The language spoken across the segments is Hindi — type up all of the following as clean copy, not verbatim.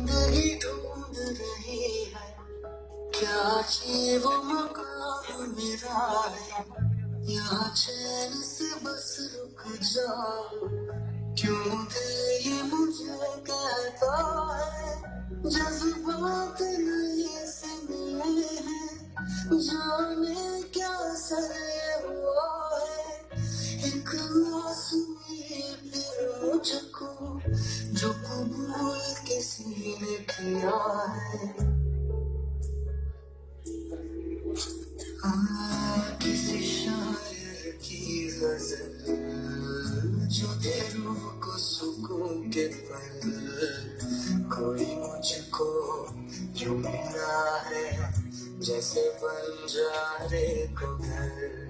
जिंदगी ढूंढ रही है, क्या ये वो मकाम मेरा है, यहाँ चैन से बस रुक जाओ, क्यों दिल ये मुझे कहता है, जज्बात नहीं से मिले हैं, जाने क्या सर हुआ है, एक मासूमी फिर मुझको जो कबूल किसी ने किया है। किसी शायर की गजल जो दे रूह को सुकून के पल, कोई मुझको यूं मिला है जैसे बंजारे को घर,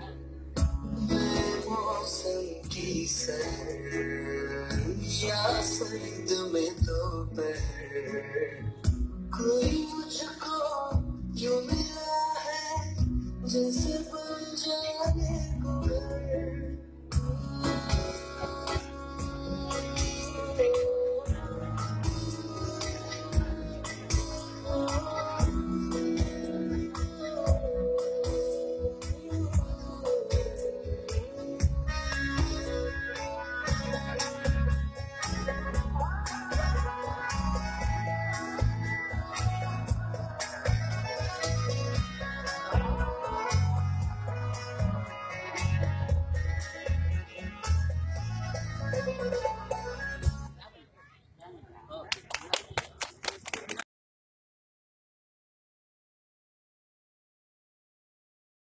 मौसम की सर या सर्द में दोपहर, कोई मुझको यूं मिला है जैसे